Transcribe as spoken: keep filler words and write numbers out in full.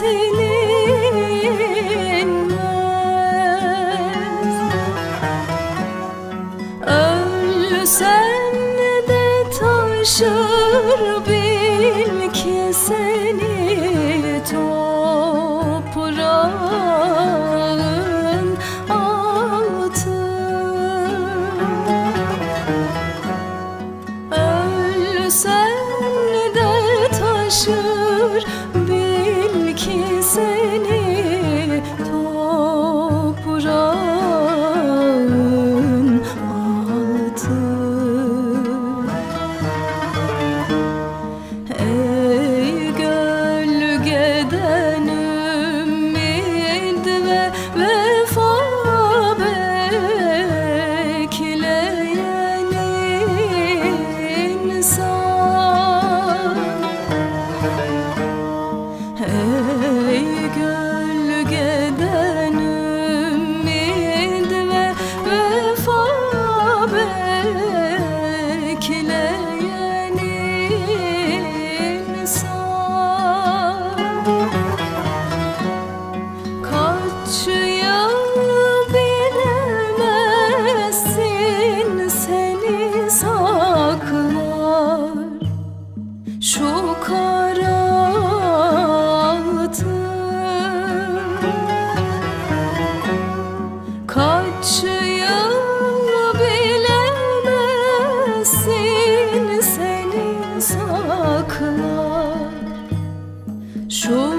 silinmez. Ölsen de taşır bil ki seni toprağın altı. Ölsen de taşır bil ki seni toprağın altı. Ey gölgeden ümid ve vefa bekleyen insan, ey gölgeden ümid ve vefa bekleyen insan, kaç yıl bilemezsin seni saklar şu kara altın. Kaç yıl bilemezsin seni saklar şu